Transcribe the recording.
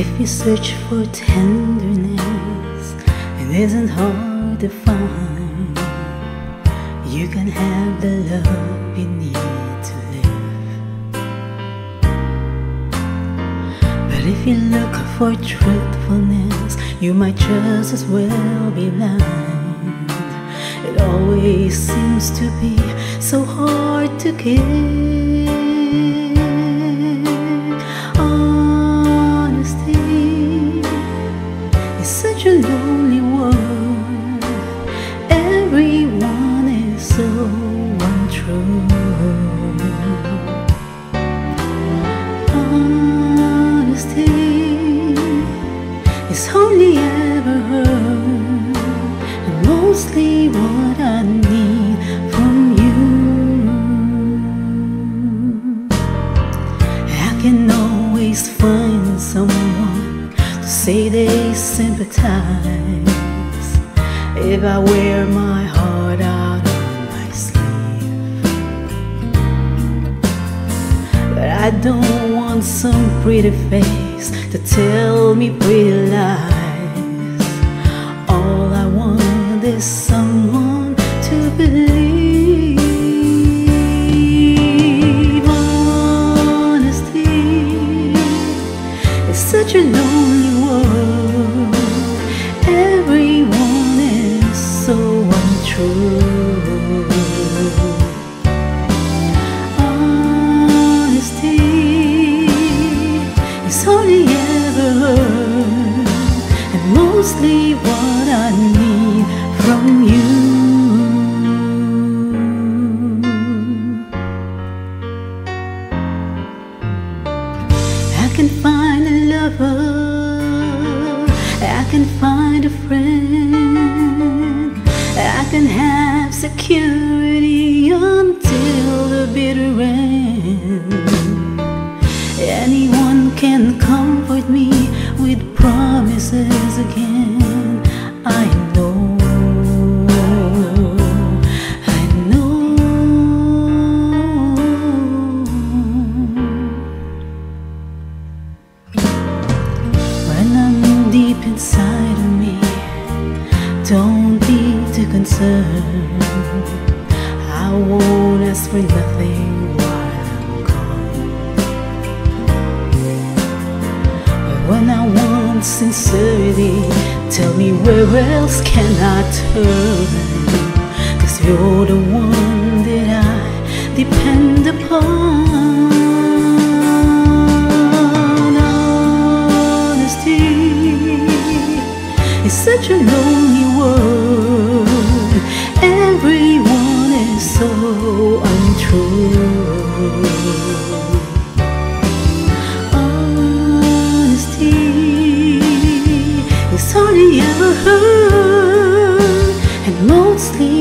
If you search for tenderness, it isn't hard to find. You can have the love you need to live. But if you look for truthfulness, you might just as well be blind. It always seems to be so hard to give. Such a lonely world. Everyone is so untrue. Honesty is hardly ever heard, and mostly what I need from you. I can always find someone to say they sympathize if I wear my heart out on my sleeve. But I don't want some pretty face to tell me pretty lies. All I want is someone to believe. Honesty is such a lonely world. Everyone is so untrue. Honesty is hardly ever heard, and mostly what I need from you. I can find a lover, I can find a friend, I can have security until the bitter end. Anyone can comfort me with promises again. I know, I know. When I'm deep inside of me, don't be too concerned. I won't ask for nothing while I'm gone. But when I want sincerity, tell me where else can I turn? 'Cause you're the one that I depend upon. It's such a lonely world. Everyone is so untrue. Honesty is hardly ever heard, and mostly